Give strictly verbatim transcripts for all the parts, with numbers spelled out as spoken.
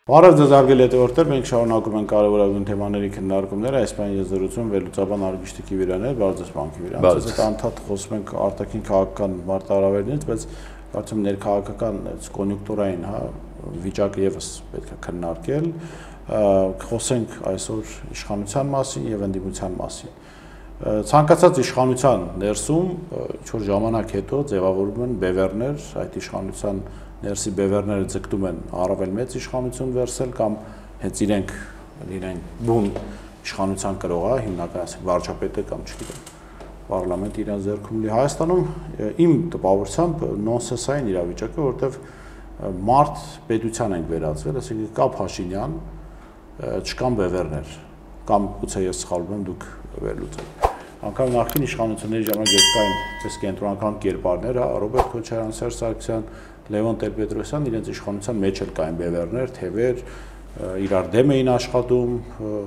Բարև ձեզ արգելի հետևորդներ, մենք շարունակում ենք կարևորագույն թեմաների քննարկումները, այսպես ես զրուցում վերլուծաբան Արգիշտիկի Վիրաներ, Բարձր բանկի Վիրաներ։ Այս անդադ խոսում ենք արտաքին քաղաքական մարտահրավերներից, բայց կարծում եմ ներքաղաքական կոնյունկտուրային, հա, վիճակը եւս պետք է քննարկել։ Խոսենք այսօր իշխանության մասին եւ ընդդիմության մասին։ Ցանկացած իշխանության ներսում ինչ-որ ժամանակ հետո ձևավորվում են բևեռներ, այդ իշխանության ներսի բևեռները ձգտում են առավել մեծ իշխանություն վերցել կամ հենց իրենք իրենք բուն իշխանության կրողա, հիմնական ասենք վարչապետը կամ չգիտեմ, պարլամենտը իրան ձեռքում լի։ Հայաստանում իմ տպավորությամբ նոնսենսային իրավիճակ է, որովհետև մարդ պետության ենք վերածվել, ասենք կա Փաշինյան, չկան բևեռներ, կամ գուցե ես սխալվում եմ, դուք վերլուծեք։ Անկամ նախկին իշխանությունների ժամանակ երբ կային այս կենտրոնական կերպարներ, Ռոբերտ Քոչարյան, Սերժ Սարգսյան, Լևոն Տեր-Պետրոսյան, իրենց իշխանության մեջ էլ կային բևեռներ, թևեր, իրար դեմ էին աշխատում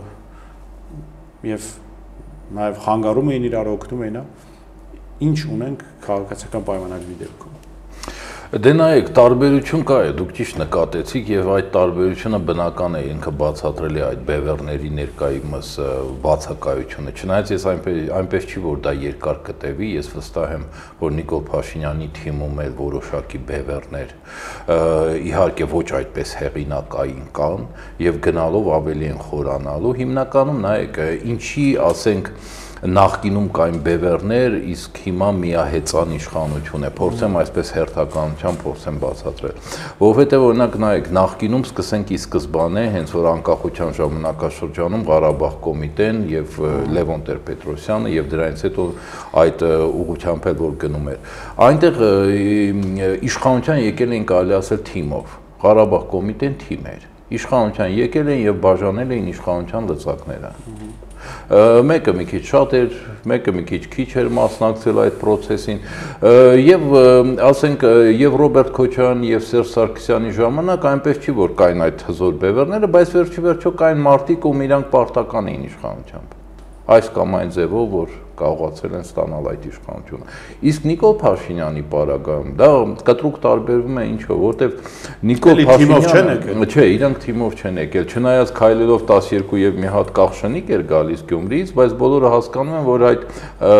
եւ նաեւ խանգարում էին իրար, օգնում էին, ինչ ունենք քաղաքացիական պայմանագրի դեպքում։ Դե նայեք, տարբերություն կա է, դուք ճիշտ նկատեցիք եւ այդ տարբերությունը բնական է, ինքը բացատրել է այդ բևեռների ներկայումս բացակայությունը։ Չնայած ես այնպես այնպես չի, որ դա երկար կտևի, ես վստահ եմ, որ Նիկոլ Փաշինյանի թիմում էլ որոշակի բևեռներ իհարկե ոչ այդպես հեղինակային կան եւ գնալով ավելի են խորանալու։ Հիմնականում նայեք, ինչի ասենք նախկինում կային բևեռներ, իսկ հիմա միահեծան իշխանություն է։ Փորձեմ այսպես հերթականությամբ փորձեմ բացատրել։ Որովհետև օրինակ նայեք, նախկինում սկսենք ի սկզբանե, հենց որ անկախության ժամանակաշրջանում Ղարաբաղ կոմիտեն եւ Լևոն Տեր-Պետրոսյանը եւ դրանից հետո այդ ուղղությամբ էլ որ գնում էր։ Այնտեղ իշխանության եկել են կարելի ասել թիմով։ Ղարաբաղ կոմիտեն թիմ էր։ Իշխանության եկել են եւ բաժանել էին իշխանության լծակները։ Մեկը մի քիչ շատ էր, մեկը մի քիչ քիչ էր մասնակցել այդ process-ին եւ ասենք եւ Ռոբերտ Քոչարյան եւ Սերժ Սարգսյանի ժամանակ այնպես չի որ կային այդ հզոր բևեռները, բայց վերջի վերջո կային մարտիկ, ում իրանք պարտական էին իշխանությամբ։ Այս կամ այն ձևով որ կարողացել են ստանալ այդ իշխանությունը։ Իսկ Նիկոլ Փաշինյանի պարագայում դա կտրուկ տարբերվում է ինչով, որտեվ Նիկոլ Փաշինյանը, չէ, իրանք թիմով չեն եկել, չնայած քայլելով տասներկու եւ մի հատ կախշնիկ էր գալիս Գյումրիից, բայց բոլորը հասկանում են, որ այդ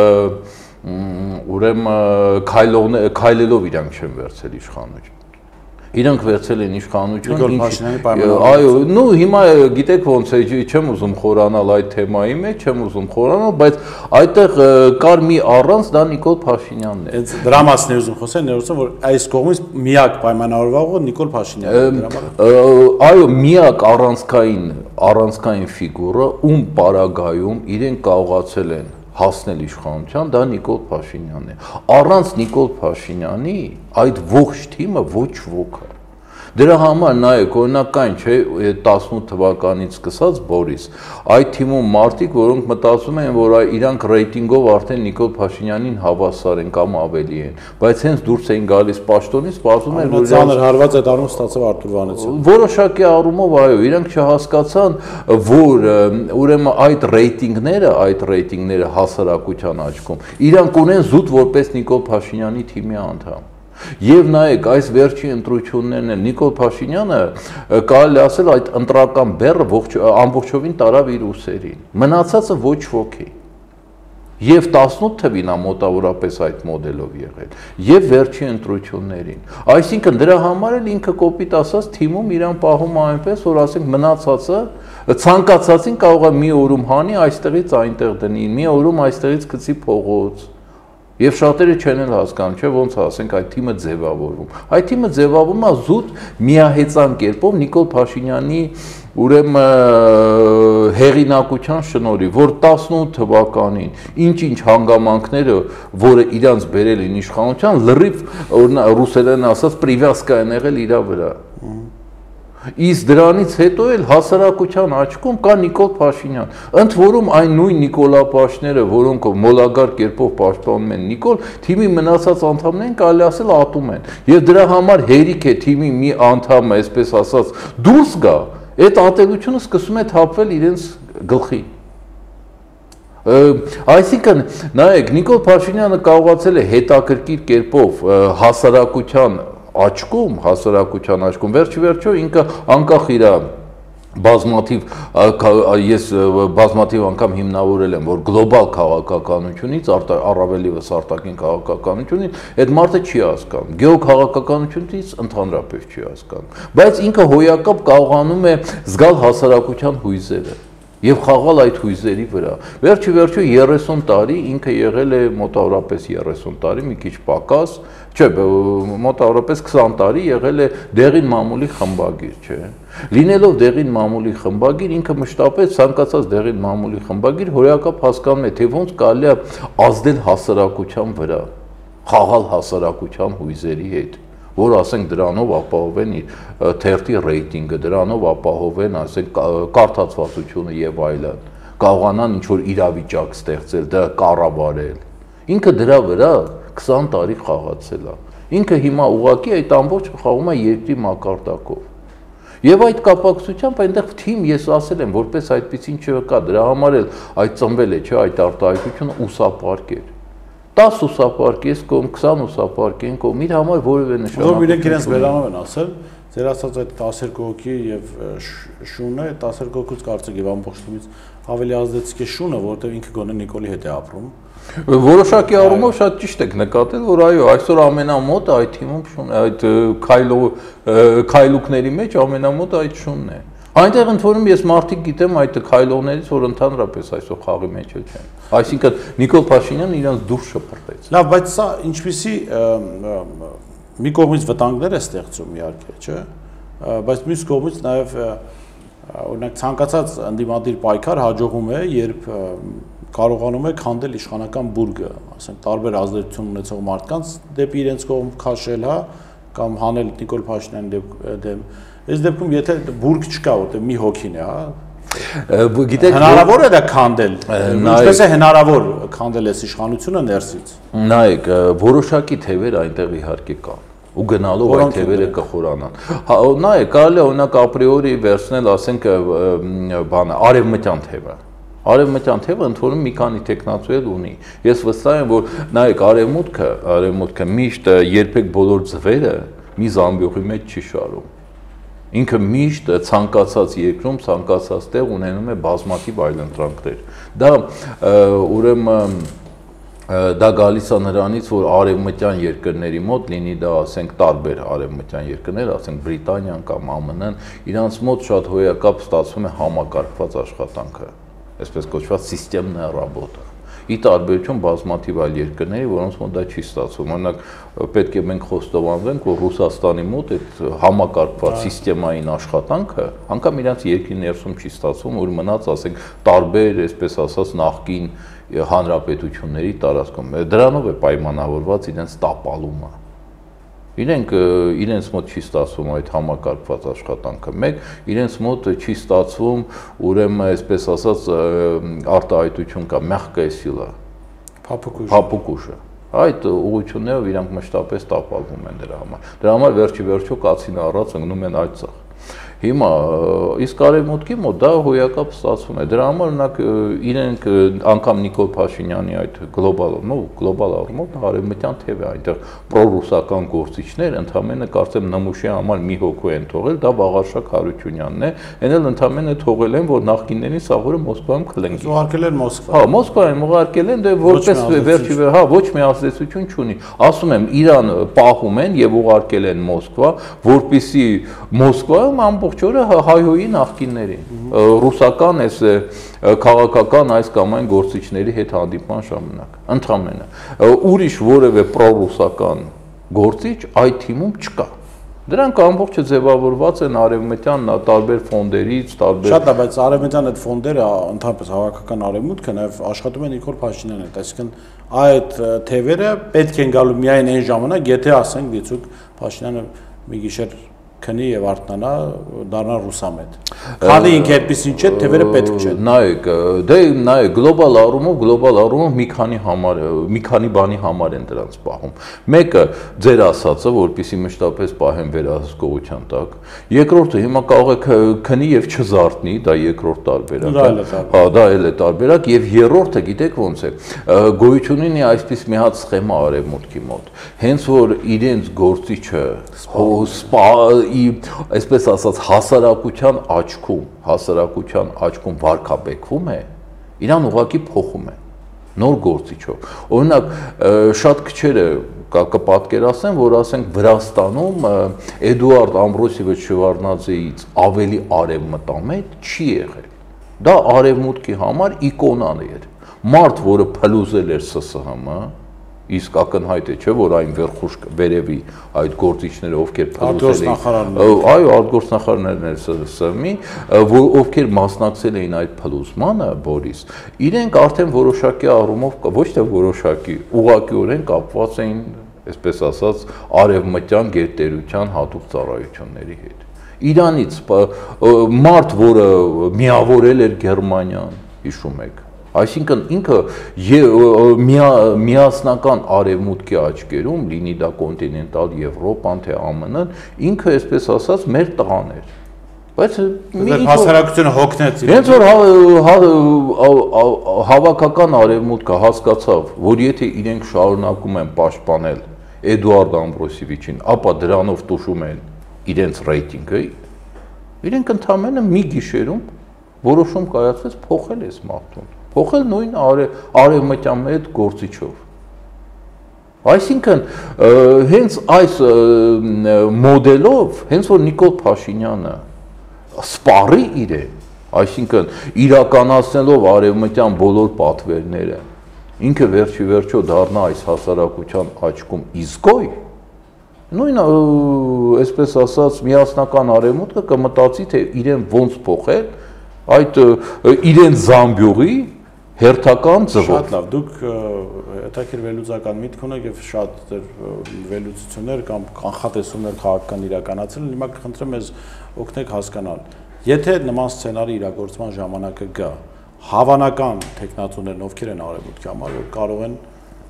ուրեմն քայլողներ քայլելով իրանք չեն վերցել իշխանություն։ Իրանք վերցել են իշխանություն, այո, նու հիմա գիտեք ոնց է, չեմ ուզում խորանալ այդ թեմայի մեջ, չեմ ուզում խորանալ, բայց այդտեղ կար մի առանց, դա Նիկոլ Փաշինյանն է։ Դրա մասին է ուզում խոսել, ներողություն, որ այս կողմից միակ պայմանավորվողը Նիկոլ Փաշինյանն է։ Այո, միակ առանցքային առանցքային ֆիգուրը, ում պարագայում իրեն կարողացել են հասնել իշխանության, դա Նիկոլ Փաշինյանն է։ Առանց Նիկոլ Փաշինյանի այդ ողջ թիմը ոչ ոք է։ Դրա համար նայեք, օրինակ կային, չէ, տասնութ թվականից սկսած Բորիս, այդ թիմում մարդիկ, որոնք մտածում են, որ իրանք ռեյտինգով արդեն Նիկոլ Փաշինյանին հավասար են կամ ավելի են, բայց հենց դուրս էին գալիս պաշտոնից, սպասում են, որ ծանր հարված այդ առում ստացավ Արտուր Վանեցյանը։ Որոշակի առումով, այո, իրանք չհասկացան, որ ուրեմն այդ ռեյտինգները, այդ ռեյտինգները հասարակության աչքում, իրանք ունեն զուտ որպես Նիկոլ Փաշինյանի թիմի անդամ։ Եվ նայեք, այս վերջի ընտրություններն են, Նիկոլ Փաշինյանը կարելի ասել այդ ընտրական բեռը ամբողջովին տարավ իր ուսերին, մնացածը ոչ ոքի։ Եվ տասնութ թվին է մոտավորապես այդ մոդելով եղել, եւ վերջի ընտրություններին։ Այսինքն դրա համար էլ ինքը կոպիտ ասած թիմում իրան պահում է այնպես, որ ասենք մնացածը ցանկացածին կարող է մի օրում հանի, այստեղից այնտեղ դնի, մի օրում այստեղից գցի փողոց։ Եվ շատերը չեն էլ հասկանում, չէ, ոնց ասենք այդ թիմը ձևավորվում։ Այդ թիմը ձևավորվում է զուտ միահեծան կերպով Նիկոլ Փաշինյանի ուրեմն հեղինակության շնորհիվ, որ տասնութ թվականին ինչ-ինչ հանգամանքները, որը իրանց բերել են իշխանության, լրիվ ռուսերեն ասած պրիվյասկա են եղել իրա վրա։ Իսկ դրանից հետո էլ հասարակության աչքում կա Նիկոլ Փաշինյան։ Ընդ որում այն նույն նիկոլապաշները, որոնք մոլագար կերպով պաշտպանում են Նիկոլ, թիմի մնացած անդամներին կարելի ասել ատում են։ Եվ դրա համար հերիք է թիմի մի անդամը, այսպես ասած, դուրս գա, այդ ատելությունը սկսում է թափվել իրենց գլխի։ Այսինքն, նայեք, Նիկոլ Փաշինյանը կարողացել է հետաքրքիր կերպով հասարակության աչքում, հասարակության աչքում, վերջ-վերջո ինքը անկախ իր բազմաթիվ ես բազմաթիվ անգամ հիմնավորել եմ, որ գլոբալ քաղաքականությունից առավել ևս արտաքին քաղաքականությունից այդ մարդը չի հասկանում, գեոքաղաքականությունից ընդհանրապես չի հասկանում, բայց ինքը հոյակապ կարողանում է զգալ հասարակության հույզերը եւ խաղալ այդ հույզերի վրա։ Վերջի վերջո երեսուն տարի ինքը եղել է մոտավորապես երեսուն տարի, մի քիչ պակաս, չէ, մոտավորապես քսան տարի եղել է դեղին մամուլի խմբագիր, չէ։ Լինելով դեղին մամուլի խմբագիր, ինքը մշտապես ցանկացած դեղին մամուլի խմբագիր հորիակապ հասկանում է, թե ոնց կարելի է ազդել հասարակության վրա, խաղալ հասարակության հույզերի հետ, որ ասենք դրանով ապահովեն իր թերթի ռեյտինգը, դրանով ապահովեն, ասենք, կարդացվածությունը եւ այլն, կարողանան ինչ-որ իրավիճակ ստեղծել, դա կառավարել։ Ինքը դրա վրա քսան տարի խաղացել է։ Ինքը հիմա ուղղակի այդ ամբողջը խաղում է երկրի մակարդակով։ Եվ այդ կապակցությամբ այնտեղ թիմ ես ասել եմ, որպես այդպեսին չկա, դրա համար էլ այդ ծնվել է, չէ, այդ արտահայտությունը ուսապարկ էր։ տասը ուսապարկ, ես կողմ քսան ուսապարկ են կողմ, իր համար որևէ նշանակություն։ Որ իրենք իրենց վերանով են ասել, ձեր ասած այդ տասներկու հոգի եւ շունը, այդ տասներկու հոգուց կարծեք եւ ամբողջ թիմից ավելի ազդեցիկ է շունը, որովհետեւ ինքը գոնե Նիկոլի հետ է ապրում։ Որոշակի առումով շատ ճիշտ եք նկատել, որ այո, այսօր ամենամոտը այդ թիմում շուն, այդ քայլուկների մեջ ամենամոտը այդ շունն է։ Այնտեղ ընդ որում ես մարդիկ գիտեմ այդ քայլողներից, որ ընդհանրապես այսօր խաղի մեջ չեն։ Այսինքն Նիկոլ Փաշինյանը իրանց դուրս շփրտեց։ Լավ, բայց սա ինչպիսի մի կողմից վտանգներ է ստեղծում իհարկե, չէ՞, բայց մյուս կողմից նաև օրինակ ցանկացած ընդդիմադիր պայքար հաջողում է, երբ կարողանում է քանդել իշխանական բուրգը, ասենք տարբեր ազդեցություն ունեցող մարդկանց դեպի իրենց կողմ քաշել, հա, կամ հանել Նիկոլ Փաշինյանի դեմ։ Այս դեպքում եթե բուրգ չկա, որտեղ մի հոգին է, հա, գիտեք, հնարավոր է դա քանդել։ Ինչպես է հնարավոր քանդել այս իշխանությունը ներսից։ Նայեք, որոշակի թևեր այնտեղ իհարկե կան։ Ու գնալով այդ թևերը կխորանան։ Նայեք, կարելի է օրինակ ապրիորի վերցնել, ասենք, բանը, արևմտյան թևը։ Արևմտյան թևը ընդ որում մի քանի տեխնացու էլ ունի։ Ես վստահ եմ, որ նայեք, արևմուտքը, արևմուտքը միշտ երբեք բոլոր ձվերը մի զամբյուղի մեջ չի շարում։ Ինքը միշտ ցանկացած երկրում, ցանկացած տեղ ունենում է բազմաթիվ այլընտրանքներ։ Դա ուրեմն դա գալիս է նրանից, որ արևմտյան երկրների մոտ լինի դա, ասենք, տարբեր արևմտյան երկրներ, ասենք Բրիտանիան կամ Α Մ Ն, իրանց մոտ շատ հոյակապ ստացվում է համակարգված աշխատանքը, այսպես կոչված սիստեմնա ռաբոտա։ Ի տարբերություն բազմաթիվ այլ երկրների, որոնց մոտ դա չի ստացվում։ Օրինակ, պետք է մենք խոստովանենք, որ Ռուսաստանի մոտ այդ համակարգված սիստեմային աշխատանքը անգամ իրանց երկրի ներսում չի ստացվում, որ մնաց, ասենք, տարբեր, այսպես ասած, նախկին հանրապետությունների տարածքում։ Դրանով է պայմանավորված իրենց տապալումը։ Իրենք իրենց մոտ չի ստացվում այդ համակարգված աշխատանքը, մեկ իրենց մոտ չի ստացվում, ուրեմն, այսպես ասած, արտահայտություն կա, մեղկայ սիլա, փափուկուշը։ Այդ ուղղություններով իրանք մշտապես տապալվում են դրա համար։ Դրա համար վերջի վերջո կացին առած ընկնում են այդ ծախ։ Հիմա իսկ արևմուտքի մոտ դա հոյակապ ստացվում է։ Դրա համար օրինակ իրենք անգամ Նիկոլ Փաշինյանի այդ գլոբալ, նո, գլոբալ առումով արևմտյան թև է, այնտեղ պրոռուսական գործիչներ ընդհանրապես կարծեմ նմուշի համար մի հոգու են թողել, դա Վաղարշակ Հարությունյանն է, այն էլ ընդհանրապես թողել են, որ նախկիններին սաղորը Մոսկվայում քլենգի։ Ուղարկել են Մոսկվա։ Հա, Մոսկվայում ուղարկել են, դե որպես վերջի վեր, հա, ոչ մի ազդեցություն չունի։ Ասում եմ, Իրան պահում են եւ ուղարկել են Մոսկվա, որպեսզի Մոսկվայում ամբողջ օրը հայհոյի նախկիններին, ռուսական այս քաղաքական այս կամ այն գործիչների հետ հանդիպման ժամանակ, ընդհանրապես ուրիշ որևէ պրոռուսական գործիչ այդ թիմում չկա։ Դրանք ամբողջը ձևավորված են արևմտյան տարբեր ֆոնդերից, տարբեր։ Շատ է, բայց արևմտյան այդ ֆոնդերը, ընդհանրապես հավաքական արևմուտքը նաև աշխատում են Նիկոլ Փաշինյանի հետ, այսինքն այդ թևերը պետք են գալու միայն այն ժամանակ, եթե ասենք դիցուկ Փաշինյանը մի գիշեր քնի եւ արթնանա, դառնա ռուսամետ։ Քանի ինքը այդպեսին չէ, թևերը պետք չեն։ Նայեք, դե նայեք, գլոբալ առումով, գլոբալ առումով մի քանի համար, մի քանի բանի համար են դրանց պահում։ Մեկը ձեր ասածը, որպեսզի մշտապես պահեն վերահսկողության տակ։ Երկրորդը հիմա կարող է քնի եւ չզարթնի, դա երկրորդ տարբերակը։ Հա, դա էլ է տարբերակ եւ երրորդը գիտեք ոնց է։ Գոյություն ունի այսպես մի հատ սխեմա արևմուտքի մոտ։ Հենց որ իրենց գործիչը սպա այսպես ասած հասարակության աչքում, հասարակության աչքում վարկաբեկվում է, իրան ուղղակի փոխում է նոր գործիչով։ Օրինակ, շատ քչերը կպատկերացնեն, որ ասենք Վրաստանում Էդուարդ Ամբրոսիևիչ Շևարդնաձեից ավելի արևմտամետ չի եղել։ Դա արևմուտքի համար իկոնան էր։ Մարդ, որը փլուզել էր ՍՍՀՄ, իսկ ակնհայտ է, չէ, որ այն վերխուժ վերևի այդ գործիչները, ովքեր փլուզել էին, այո, արտգործնախարարներն էր ՍՍՀՄ-ի, ովքեր մասնակցել էին այդ փլուզմանը, Բորիս, իրենք արդեն որոշակի առումով, ոչ թե որոշակի, ուղղակիորեն կապված էին, այսպես ասած, արևմտյան գերտերության հատուկ ծառայությունների հետ։ Իրանից մարդ, որը միավորել էր Գերմանիան, հիշում եք, այսինքն ինքը միասնական արևմուտքի աչքերում, լինի դա կոնտինենտալ Եվրոպան, թե ԱՄՆ-ն, ինքը այսպես ասած մեր տղան էր։ Բայց հասարակությունը հոգնեց։ Հենց որ հավաքական արևմուտքը հասկացավ, որ եթե իրենք շարունակում են պաշտպանել Էդուարդ Ամբրոսիևիչին, ապա դրանով տուժում են իրենց ռեյտինգը, իրենք ընդամենը մի գիշերում որոշում կայացվեց փոխել այս մարդուն։ Փոխել նույն արևմտյան մեծ գործիչով։ Այսինքն, հենց այս մոդելով, հենց որ Նիկոլ Փաշինյանը սպառի իրեն, այսինքն իրականացնելով արևմտյան բոլոր պատվերները, ինքը վերջի վերջո դառնա այս հասարակության աչքում իսկոյ, նույն այսպես ասած միասնական արևմուտքը կմտածի, թե իրեն ոնց փոխել այդ իրեն զամբյուղի հերթական ձևով։ Շատ լավ, դուք հետաքրքիր վերլուծական միտք ունեք եւ շատ վերլուծություններ կամ կանխատեսումներ քաղաքական իրականացնել, հիմա կխնդրեմ ես օգնեք հասկանալ։ Եթե նման սցենարի իրագործման ժամանակը գա, հավանական տեխնատուներն ովքեր են արևմուտքի համար, որ կարող են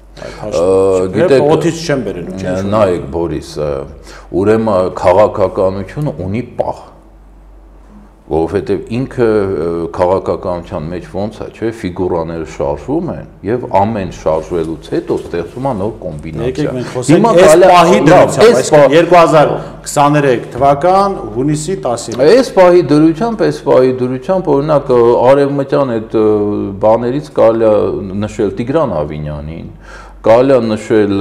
Գիտեք, օթից չեն բերելու, չէ՞։ Նայեք, Բորիս, ուրեմն քաղաքականությունը ունի պահ, որովհետև ինքը քաղաքականության մեջ ոնց է, չէ, ֆիգուրաները շարժվում են եւ ամեն շարժվելուց հետո ստեղծում է նոր կոմբինացիա։ Հիմա այս պահի դրությամբ, այսինքն երկու հազար քսաներեք թվական հունիսի տասին։ Այս պահի դրությամբ, այս պահի դրությամբ օրինակ արևմտյան այդ բաներից կարելի է նշել Տիգրան Ավինյանին, կարելի է նշել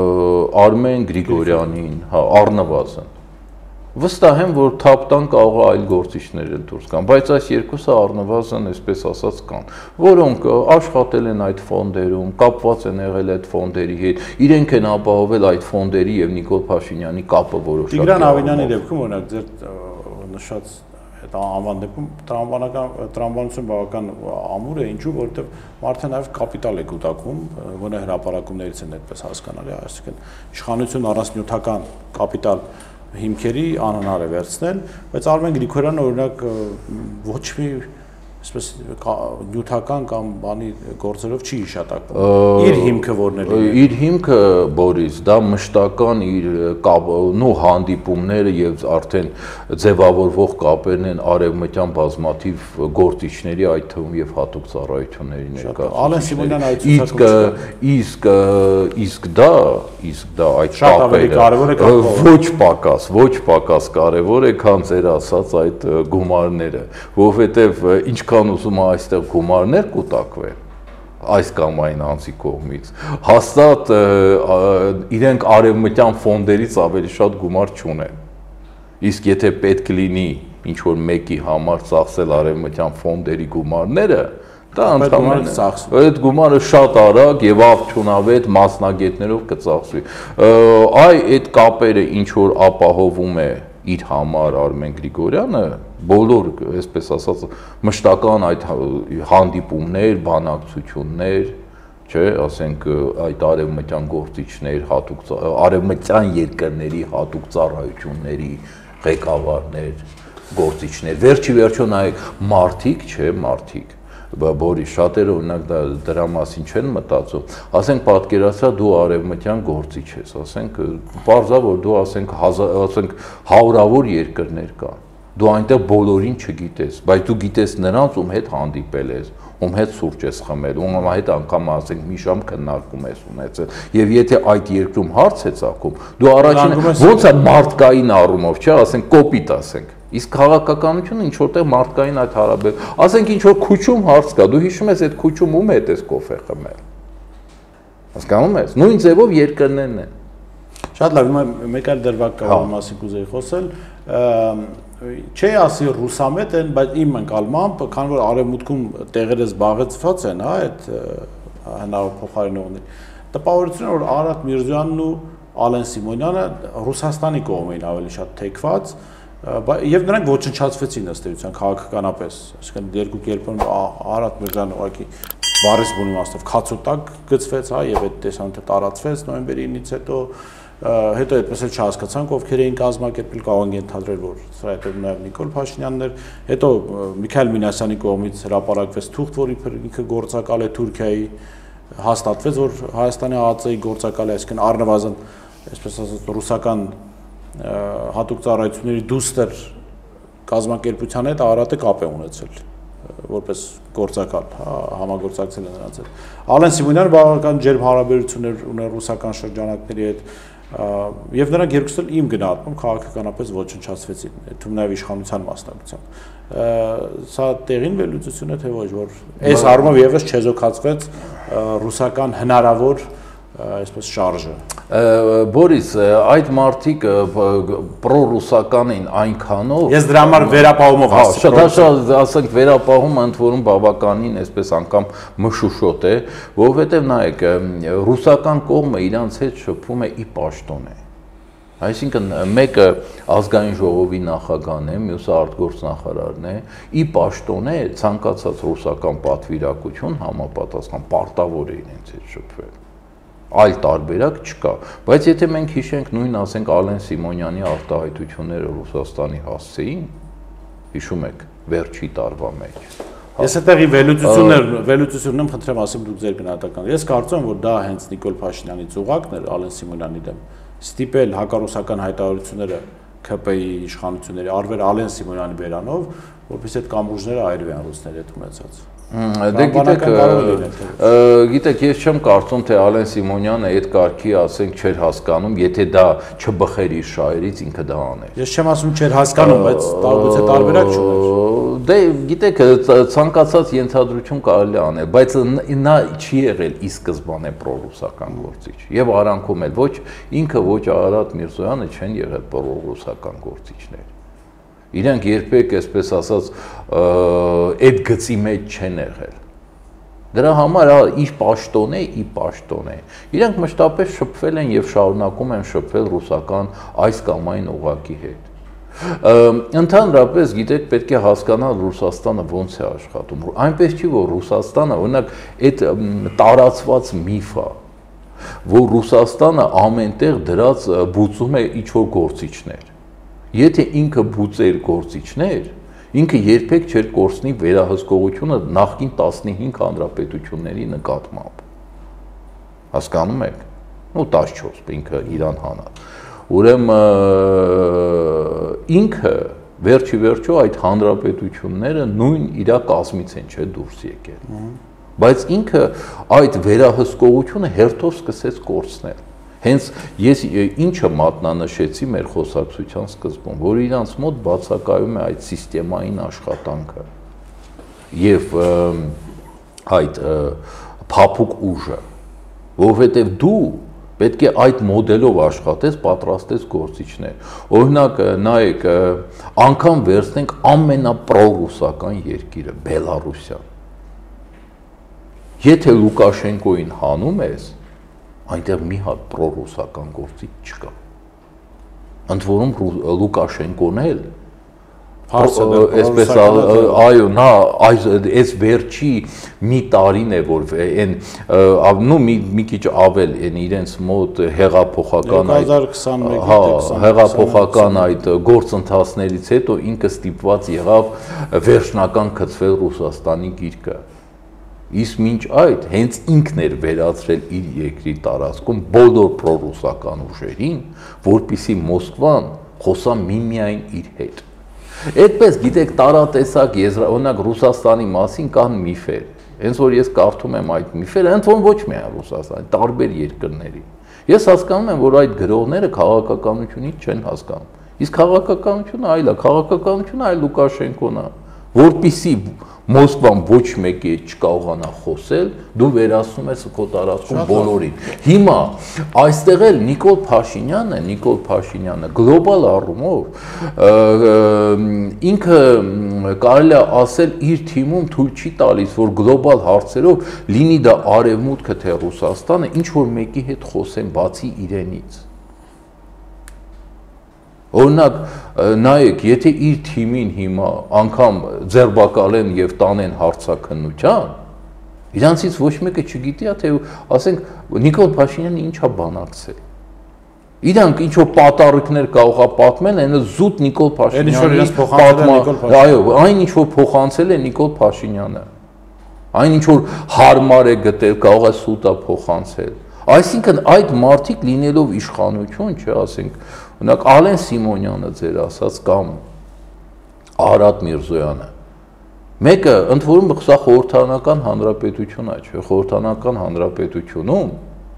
Արմեն Գրիգորյանին, հա, առնվազն։ Վստահ եմ, որ թափտան կարող է այլ գործիչներ դուրս գան, բայց այս երկուսը առնվազն այսպես ասած կան, որոնք աշխատել են այդ ֆոնդերում, կապված են եղել այդ ֆոնդերի հետ, իրենք են ապահովել այդ ֆոնդերի եւ Նիկոլ Փաշինյանի կապը որոշակի։ Տիգրան Ավինյանի դեպքում օրինակ ձեր նշած այդ անվան դեպքում տրամաբանական տրամաբանություն բավական ամուր է, ինչու, որովհետեւ մարդը նաեւ կապիտալ է կուտակում, գոնե հրապարակումներից են այդպես հասկանալի, այսինքն իշխանություն առանց նյութական կապիտալ հիմքերի անհնար է վերցնել, բայց Արմեն Գրիգորյանը օրինակ ոչ մի այսպես նյութական կամ բանի գործերով չի հիշատակվում։ Իր հիմքը որն է։ Իր հիմքը, Բորիս, դա մշտական իր նո հանդիպումները եւ արդեն ձևավորվող կապերն են արևմտյան բազմաթիվ գործիչների, այդ թվում եւ հատուկ ծառայությունների ներկայացուցիչների։ Ալեն Սիմոնյանը այդ իսկ իսկ դա, իսկ դա այդ կապերը ոչ պակաս, ոչ պակաս կարևոր է, քան ձեր ասած այդ գումարները, որովհետեւ ինչքան ուզում է այստեղ գումարներ կուտակվեն այս կամ այն անձի կողմից, հաստատ իրենք արևմտյան ֆոնդերից ավելի շատ գումար չունեն։ Իսկ եթե պետք լինի ինչ-որ մեկի համար ծախսել արևմտյան ֆոնդերի գումարները, դա ընդհանրապես ծախսվում։ Այդ գումարը շատ արագ եւ ապչունավետ մասնագետներով կծախսվի։ Այ այդ կապերը ինչ որ ապահովում է իր համար Արմեն Գրիգորյանը, բոլոր, այսպես ասած, մշտական այդ հանդիպումներ, բանակցություններ, չէ, ասենք այդ արևմտյան գործիչներ, հատուկ արևմտյան երկրների հատուկ ծառայությունների ղեկավարներ, գործիչներ։ Վերջի վերջո նայեք, մարդիկ, չէ, մարդիկ։ Բորի շատերը օրինակ դրա մասին չեն մտածում։ Ասենք պատկերացրա դու արևմտյան գործիչ ես, ասենք բարձա որ դու ասենք ասենք հարյուրավոր երկրներ կան։ Դու այնտեղ բոլորին չգիտես, բայց դու գիտես նրանց, ում հետ հանդիպել ես, ում հետ սուրճ ես խմել, ում հետ անգամ ասենք մի ժամ քննարկում ես ունեցել։ Եվ եթե այդ երկրում հարց է ծագում, դու առաջին ոնց է մարդկային առումով, չէ, ասենք կոպիտ ասենք։ Իսկ քաղաքականությունը ինչ որտեղ մարդկային այդ հարաբեր, ասենք ինչ որ քուչում հարց կա, դու հիշում ես այդ քուչում ում հետ ես կոֆե խմել։ Հասկանում ես։ Նույն ձևով երկրներն են։ Շատ լավ, մեկ այլ դրվագ կա, որ մասի կուզեի խոսել, չի ասի ռուսամետ են, բայց իմ ընկալմամբ, քանի որ արևմուտքում տեղերը զբաղեցված են, հա, այդ հնարավոր փոխարինողների, տպավորությունը որ Արարատ Միրզոյանն ու Ալեն Սիմոնյանը Ռուսաստանի կողմին ավելի շատ թեքված, եւ նրանք ոչնչացվեցին ըստ էության քաղաքականապես, այսինքն երկու կերպով Արարատ Միրզոյանը ուղղակի բառից բուն իմաստով քացոտակ գծվեց, հա, եւ այդ տեսանյութը տարածվեց նոյեմբերի ինից հետո հետո այդպես էլ չհասկացանք ովքեր էին կազմակերպել, կարող ենք ենթադրել որ սա հետո նաև Նիկոլ Փաշինյանն էր, հետո Միքայել Մինասյանի կողմից հրապարակվեց թուղթ, որ ինքը գործակալ է Թուրքիայի, հաստատվեց որ Հայաստանի ԱԱԾ-ի գործակալ է, այսինքն առնվազն այսպես ասած ռուսական հատուկ ծառայությունների դուստր կազմակերպության հետ Արարատը կապ է ունեցել որպես գործակալ, համագործակցել է նրանց հետ։ Ալեն Սիմոնյանը բավական ջերմ հարաբերություններ ուներ ռուսական շրջանակների հետ եւ նրանք երկուսն էլ իմ գնահատմամբ քաղաքականապես ոչնչացվեցին, թվում նաեւ իշխանության մասնակցությամբ։ Սա տեղին վերլուծություն է թե ոչ, որ այս առումով եւս չեզոքացվեց ռուսական հնարավոր այսպես շարժը։ Բորիս, այդ մարդիկ պրոռուսական են այնքանով։ Ես դրա համար վերապահումով ասեմ։ Շատ ասենք վերապահումը ընդ որում բավականին այսպես անգամ մշուշոտ է, որովհետև նայեք, ռուսական կողմը իրանց հետ շփվում է ի պաշտոն է։ Այսինքն մեկը ազգային ժողովի նախագահն է, մյուսը արտգործնախարարն է, ի պաշտոն է ցանկացած ռուսական պատվիրակություն համապատասխան պարտավոր է իրենց հետ շփվել։ Այլ տարբերակ չկա, բայց եթե մենք հիշենք նույն ասենք Ալեն Սիմոնյանի արտահայտությունները Ռուսաստանի հասցեին, հիշում եք վերջի տարվա մեջ։ Ես այդտեղի վերլուծություններ, վերլուծությունն եմ խնդրեմ ասեմ դուք ձեր գնահատականը։ Ես կարծում եմ որ դա հենց Նիկոլ Փաշինյանի ծուղակն էր Ալեն Սիմոնյանի դեմ։ Ստիպել հակառուսական հայտարարությունները K P I իշխանությունների արվեր Ալեն Սիմոնյանի բերանով, որովհետեւ այդ կամուրջները այրվեն ռուսների հետ ունեցած։ Դե գիտեք, գիտեք, ես չեմ կարծում, թե Ալեն Սիմոնյանը այդ կարգի ասենք չէր հասկանում, եթե դա չբխեր իր շահերից ինքը դա աներ։ Ես չեմ ասում չէր հասկանում, բայց տարբերակը տարբերակ չուներ։ Դե գիտեք, ցանկացած ենթադրություն կարելի անել, բայց նա չի եղել ի սկզբանե պրոռուսական գործիչ։ Եվ արանքում էլ ոչ ինքը, ոչ Արարատ Միրզոյանը չեն եղել պրոռուսական գործիչներ։ Իրենք երբեք, այսպես ասած, այդ գծի մեջ չեն եղել։ Դրա համար իր պաշտոն է, ի պաշտոն է։ Իրենք մշտապես շփվել են եւ շարունակում են շփվել ռուսական այս կամ այն օղակի հետ։ Ընդհանրապես, գիտեք, պետք է հասկանալ Ռուսաստանը ոնց է աշխատում։ Այնպես չի, որ Ռուսաստանը, օրինակ, այդ տարածված միֆը, որ Ռուսաստանը ամենտեղ դրած բուծում է ինչ-որ գործիչներ։ Եթե ինքը բուծեր գործիչներ, ինքը երբեք չէր կորցնի վերահսկողությունը նախկին տասնհինգ հանրապետությունների նկատմամբ։ Հասկանում եք։ Ու տասնչորս ինքը Իրան հանած։ Ուրեմն ինքը վերջի վերջո այդ հանրապետությունները նույն իր կազմից են չէ դուրս եկել։ Բայց ինքը այդ վերահսկողությունը հերթով սկսեց կորցնել։ Հենց ես ինչը մատնանշեցի մեր խոսակցության սկզբում, որ իրանց մոտ բացակայում է այդ սիստեմային աշխատանքը եւ այդ փափուկ ուժը, որովհետեւ դու պետք է այդ մոդելով աշխատես, պատրաստես գործիչներ։ Օրինակ, նայեք, անգամ վերցնենք ամենապրոռուսական երկիրը՝ Բելարուսիան։ Եթե Լուկաշենկոին հանում ես, այնտեղ մի հատ պրոռուսական գործիչ չկա։ Ընդ որում Լուկաշենկոն էլ Այսպես այո, նա այս այս վերջի մի տարին է որ այն նու մի քիչ ավել այն իրենց մոտ հեղափոխական այդ հա հեղափոխական այդ գործընթացներից հետո ինքը ստիպված եղավ վերջնական գծվել Ռուսաստանի գիրկը։ Իսկ մինչ այդ հենց ինքն էր վերացրել իր երկրի տարածքում բոլոր պրոռուսական ուժերին, որպեսզի Մոսկվան խոսա միմիայն իր հետ։ Այդպես գիտեք տարատեսակ օրինակ Ռուսաստանի մասին կան միֆեր։ Հենց որ ես կարդում եմ այդ միֆերը, ընդ որում ոչ միայն Ռուսաստանի, տարբեր երկրների։ Ես հասկանում եմ, որ այդ գրողները քաղաքականությունից չեն հասկանում։ Իսկ քաղաքականությունը այլ է, քաղաքականությունը այլ Լուկաշենկոն է, որպեսզի Մոսկվան ոչ մեկի հետ չկարողանա խոսել, դու վերացնում ես քո տարածքում բոլորին։ Հիմա այստեղ էլ Նիկոլ Փաշինյանը, Նիկոլ Փաշինյանը գլոբալ առումով ինքը կարելի է ասել իր թիմում թույլ չի տալիս, որ գլոբալ հարցերով լինի դա Արևմուտքը թե Ռուսաստանը, ինչ որ մեկի հետ խոսեն բացի իրենից։ Օրինակ, նայեք, եթե իր թիմին հիմա անգամ ձերբակալեն եւ տանեն հարցաքննության, իրանցից ոչ մեկը չգիտի, թե ասենք Նիկոլ Փաշինյանը ինչա բանակցել։ Իրանք ինչ որ պատառիկներ կարող է պատմել, այնը զուտ Նիկոլ Փաշինյանի պատմա, այո, այն ինչ որ փոխանցել է Նիկոլ Փաշինյանը։ Այն ինչ որ հարմար է գտել, կարող է սուտ է փոխանցել։ Այսինքն այդ մարդիկ լինելով իշխանություն, չէ, ասենք, օրինակ Ալեն Սիմոնյանը ձեր ասած կամ Արադ Միրզոյանը, մեկը ընդ որում սա խորհրդարանական հանրապետություն է, չէ, խորհրդարանական հանրապետությունում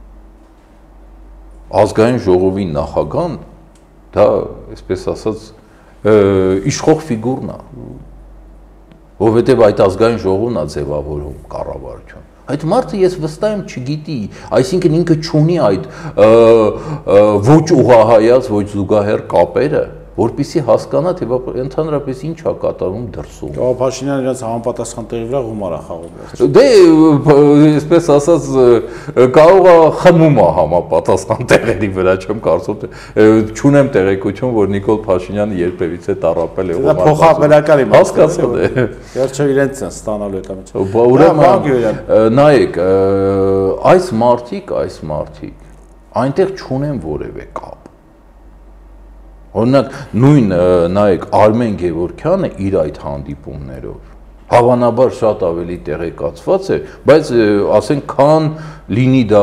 ազգային ժողովի նախագահան դա, այսպես ասած, իշխող ֆիգուրն է, որովհետև այդ ազգային ժողովն է ձևավորում կառավարություն։ Այդ մարդը ես վստահ եմ չգիտի, այսինքն ինքը չունի այդ ոչ ուղղահայաց, ոչ զուգահեռ կապերը, որպեսզի հասկանա, թե ընդհանրապես ինչ է կատարում դրսում։ Կարող Փաշինյանը իրենց համապատասխան տեղի վրա գումար է խաղում։ Դե, այսպես ասած, կարող է խմում է համապատասխան տեղերի վրա, չեմ կարծում, չունեմ տեղեկություն, որ Նիկոլ Փաշինյանը երբևիցե տառապել է գումար։ Դա փոխաբերական իմաստ է։ Հասկացա դե։ Վերջը իրենց են ստանալու այդ ամենը։ Ուրեմն, նայեք, այս մարդիկ, այս մարդիկ այնտեղ չունեն որևէ կապ։ Օրինակ նույն նայեք Արմեն Գևորգյանը իր այդ հանդիպումներով հավանաբար շատ ավելի տեղեկացված է, բայց ասենք քան լինի դա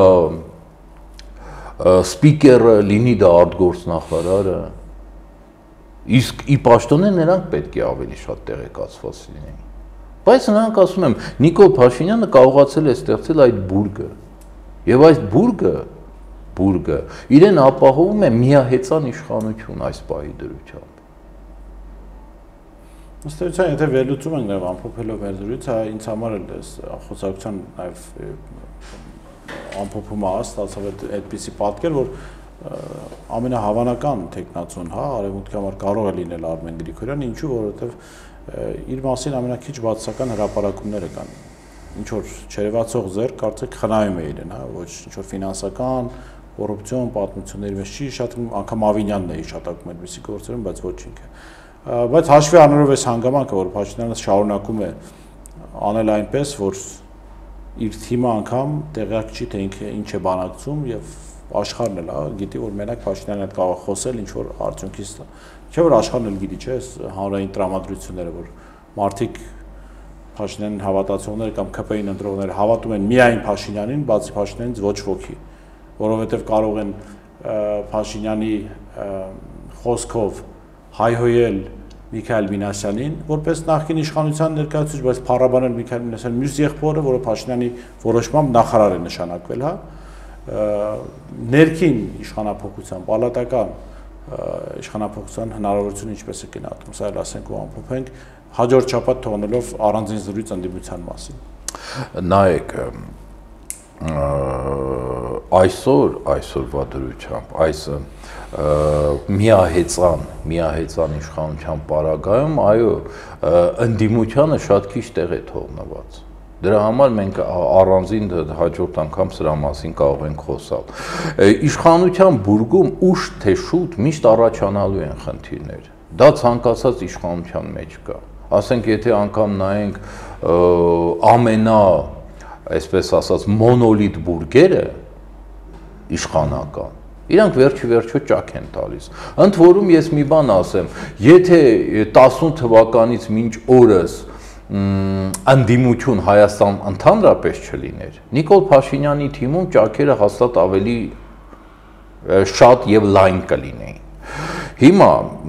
սպիկերը, լինի դա արտգործնախարարը, իսկ ի պաշտոնե նրանք պետք է ավելի շատ տեղեկացված լինեն։ Բայց նրանք ասում եմ, Նիկոլ Փաշինյանը կարողացել է ստեղծել այդ բուրգը, եւ այս բուրգը բուրգը իրեն ապահովում է միահեծան իշխանություն այս պահի դրությամբ։ Ըստ էության, եթե վերլուծում ենք նաև ամփոփելով մեր զրույցը, ինձ համար էլ խոսակցության նաև ամփոփումը ստացավ այդպիսի պատկեր, որ ամենահավանական տեխնացուն, հա, արևմուտքի համար կարող է լինել Արմեն Գրիգորյանը, ինչու, որովհետև իր մասին ամենակիչ բացասական հրապարակումները կան։ Ինչ որ չերևացող ձեռք կարծեք խնայում է իրեն, հա, ոչ ինչ որ ֆինանսական կոռուպցիոն պատմությունների մեջ չի շատ անգամ Ավինյանն է հիշատակում այդպիսի գործերում, բայց ոչ ինքը։ Բայց հաշվի առնելով այս հանգամանքը, որ Փաշինյանը շարունակում է անել այնպես, որ իր թիմը անգամ տեղյակ չի, թե ինքը ինչ է բանակցում եւ աշխարհն էլ, հա, գիտի, որ մենակ Փաշինյանն է կարող խոսել ինչ որ արդյունքից տա։ Չէ՞ որ աշխարհն էլ գիտի, չէ՞, հանրային տրամադրությունները, որ մարդիկ Փաշինյանին հավատացողները կամ K P I-ին ընտրողները հավատում են միայն Փաշինյանին, բացի Փաշինյանից ոչ ոքի, որովհետև կարող են Փաշինյանի խոսքով հայհոյել Միքայել Մինասյանին, որպես նախկին իշխանության ներկայացուցիչ, բայց փառաբանել Միքայել Մինասյանի մյուս եղբորը, որը Փաշինյանի որոշմամբ նախարար է նշանակվել, հա, ներքին իշխանափոխության, պալատական իշխանափոխության հնարավորությունը ինչպես է գնահատում, սա էլ ասենք ու ամփոփենք, հաջորդ շաբաթ թողնելով առանձին զրույց ընդդիմության մասին։ Նայեք, այսօր, այսօրվա դրությամբ, այս միահեծան, միահեծան իշխանության պարագայում, այո, ընդդիմությանը շատ քիչ տեղ է թողնված։ Դրա համար մենք առանձին հաջորդ անգամ սրա մասին կարող ենք խոսալ։ Իշխանության բուրգում ուշ թե շուտ միշտ առաջանալու են խնդիրներ։ Դա ցանկացած իշխանության մեջ կա։ Ասենք, եթե անգամ նայենք ամենա, այսպես ասած, մոնոլիտ բուրգերը իշխանական, իրանք վերջի վերջո ճաք են տալիս։ Ընդ որում ես մի բան ասեմ, եթե տասուն թվականից մինչ օրս անդիմություն Հայաստան ընդհանրապես չլիներ, Նիկոլ Փաշինյանի թիմում ճաքերը հաստատ ավելի շատ եւ լայն կլինեին։ Հիմա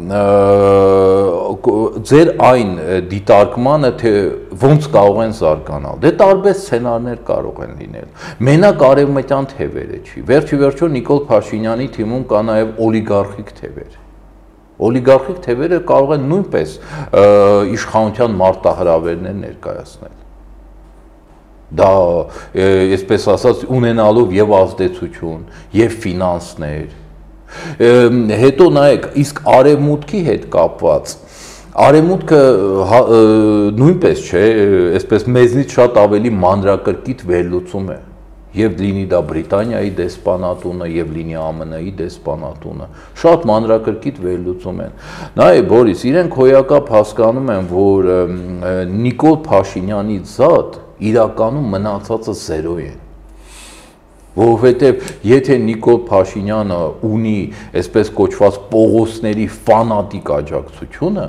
ձեր այն դիտարկմանը, թե ոնց կարող են զարգանալ, դե տարբեր սցենարներ կարող են լինել։ Մենակ արևմտյան թևերը չի։ Վերջի վերջո Նիկոլ Փաշինյանի թիմում կա նաև օլիգարխիկ թևեր։ Օլիգարխիկ թևերը կարող են նույնպես իշխանության մարտահրավերներ ներկայացնել։ Դա, այսպես ասած, ունենալով եւ ազդեցություն, եւ ֆինանսներ։ Հետո նայեք, իսկ արևմուտքի հետ կապված, արևմուտքը նույնպես չէ, այսպես մեզնից շատ ավելի մանրակրկիտ վերլուծում է, եւ լինի դա Բրիտանիայի դեսպանատունը, եւ լինի ԱՄՆ-ի դեսպանատունը, շատ մանրակրկիտ վերլուծում են։ Նայ, Բորիս, իրենք հոյակապ հասկանում են, որ Նիկոլ Փաշինյանի զատ իրականում մնացածը զերո են։ Որովհետև եթե Նիկոլ Փաշինյանը ունի այսպես կոչված Պողոսների ֆանատիկ աջակցությունը,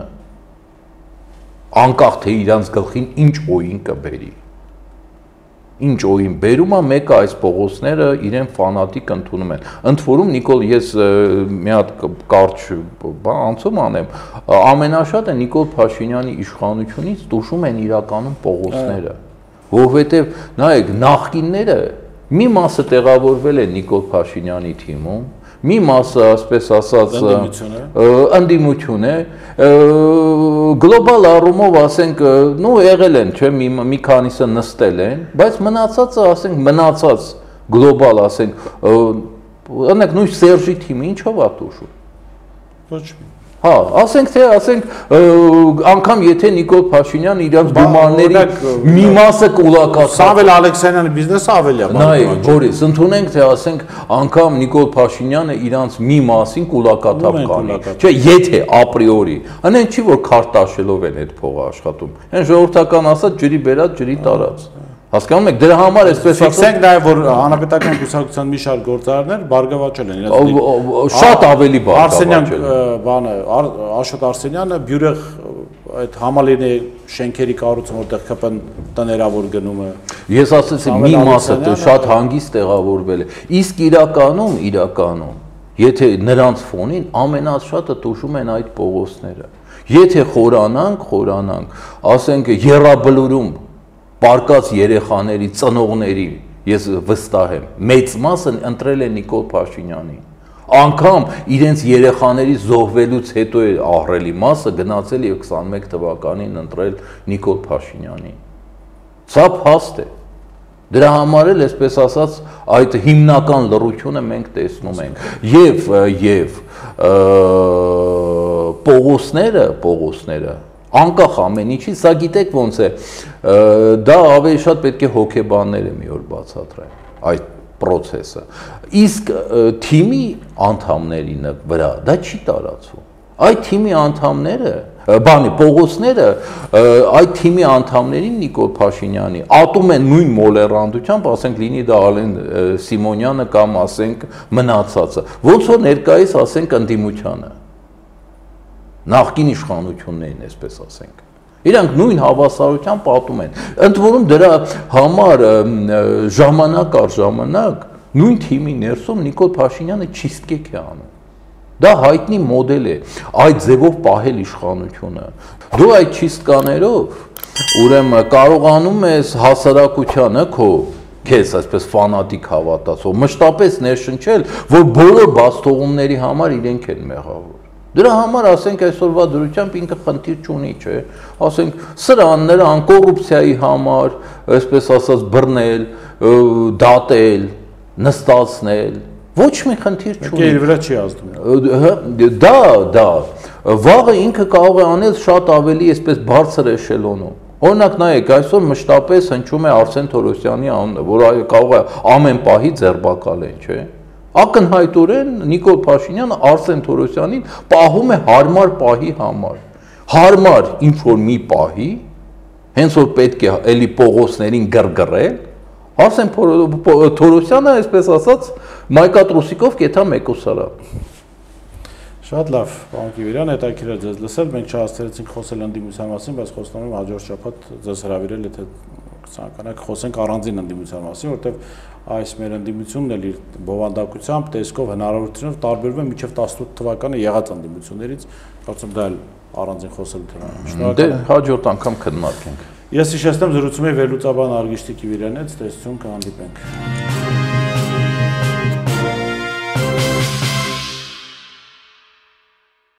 անկախ թե իրանց գլխին ինչ օին կբերի։ Ինչ օին բերում է, մեկը այս Պողոսները իրեն ֆանատիկ ընդունում են։ Ընդ որում Նիկոլ, ես մի հատ կարճ բան անցում անեմ, ամենաշատը Նիկոլ Փաշինյանի իշխանությունից տուժում են իրականում Պողոսները, որովհետև նայեք, նախկինները մի մասը տեղավորվել է Նիկոլ Փաշինյանի թիմում, մի մասը, ասպես ասած, ընդդիմություն է, գլոբալ առումով, ասենք, նու եղել են, չէ, մի քանիսը նստել են, բայց մնացածը, ասենք, մնացած գլոբալ, ասենք, ընդ նույն Սերժի թիմը ինչով է տուժում։ Ոչ մի։ Հա, ասենք թե, ասենք, անգամ եթե Նիկոլ Փաշինյանը իրանց գումարների մի մասը կուլակացավ։ Սավել Ալեքսանյանի բիզնեսը ավելի է։ Նայ, Բորիս, ընդունենք, թե ասենք, անգամ Նիկոլ Փաշինյանը իրանց մի մասին կուլակաթափ կանի։ Չէ, եթե ապրիորի, այնեն չի, որ քարտաշելով են այդ փողը աշխատում։ Այն ժողովրդական ասած ջրի բերած, ջրի տարած։ Հասկանում եք, դրա համար այսպես ասած ֆիքսենք նաև որ հանրապետական կուսակցության մի շարք գործարարներ բարգավաճել են իրենց շատ ավելի բարգավաճել են։ Բանը Աշոտ Արսենյանը բյուրեղ այդ համալիրի շենքերի կառուցում որտեղ ԿՊ-ն տներավոր գնում է։ Ես ասացի մի մասը շատ հանգիստ տեղավորվել է։ Իսկ իրականում, իրականում, եթե նրանց ֆոնին ամենաշատը տուժում են այդ Պողոսները։ Եթե խորանանք, խորանանք, ասենք եռաբլուրում պարկած երեխաների, ծնողների, ես վստահ եմ, մեծ մասը ընտրել է Նիկոլ Փաշինյանին։ Անգամ իրենց երեխաների զոհվելուց հետո է ահռելի մասը գնացել եւ քսանմեկ թվականին ընտրել Նիկոլ Փաշինյանին։ Սա փաստ է։ Դրա համար էլ, այսպես ասած, այդ հիմնական լռությունը մենք տեսնում ենք։ Եվ եւ Պողոսները, Պողոսները անկախ ամեն ինչի, սա գիտեք ոնց է, դա ավելի շատ պետք է հոգեբանները մի օր բացատրեն այդ process-ը։ Իսկ թիմի անդամների վրա դա չի տարածվում։ Այդ թիմի անդամները, բանի Պողոսները, այդ թիմի անդամներին Նիկոլ Փաշինյանի ատում են նույն մոլեռանդությամբ, ասենք լինի դա Ալեն Սիմոնյանը կամ ասենք մնացածը, ոնց որ ներկայիս ասենք ընդդիմությանը։ Նախկին իշխանություններին, այսպես ասենք։ Իրանք նույն հավասարությամբ պատում են։ Ընդ որում դրա համար ժամանակ առ ժամանակ նույն թիմի ներսում Նիկոլ Փաշինյանը չիստկեք է անում։ Դա հայտնի մոդել է, այդ ձևով պահել իշխանությունը։ Դու այդ չիստկաներով ուրեմն կարողանում ես հասարակությանը քո քեզ այսպես ֆանատիկ հավատացող մշտապես ներշնչել, որ բոլոր բացթողումների համար իրենք են մեղավոր։ Դրա համար ասենք այսօրվա դրությամբ ինքը խնդիր չունի, չէ։ Ասենք սրանները անկոռուպցիայի համար, այսպես ասած, բռնել, դատել, նստացնել, ոչ մի խնդիր չունի։ Իր վրա չի ազդում։ Դա, դա, վաղը ինքը կարող է անել շատ ավելի այսպես բարձր էշելոնում։ Օրինակ նայեք, այսօր մշտապես հնչում է Արսեն Թորոսյանի անունը, որ կարող է ամեն պահի ձերբակալեն, չէ։ ակնհայտորեն Նիկոլ Փաշինյանը Արսեն Թորոսյանին պահում է հարմար պահի համար։ Հարմար ինչ որ մի պահի, հենց որ պետք է էլի Պողոսներին գրգռել, Արսեն Թորոսյանը, այսպես ասած, մայկատրուսիկով կեթա մեկուսարան։ Շատ լավ, պարոն Կիվիրյան, հետաքրքիր է ձեզ լսել, մենք չհասցրեցինք խոսել ընդդիմության մասին, բայց խոստանում եմ հաջորդ շաբաթ ձեզ հրավիրել, եթե ցանկանաք խոսենք առանձին ընդդիմության մասին, որովհետև այս մեր ընդդիմությունն էլ իր բովանդակությամբ, տեսքով, հնարավորությունով տարբերվում է մինչև տասնութ թվականը եղած ընդդիմություններից, կարծում դա էլ առանձին խոսելու թեմա է։ Շնորհակալ։ Դե հաջորդ անգամ քննարկենք։ Ես հիշեցնեմ զրուցում էի վերլուծաբան Արգիշտի Կիվիրյանի հետ, տեսություն կհանդիպենք։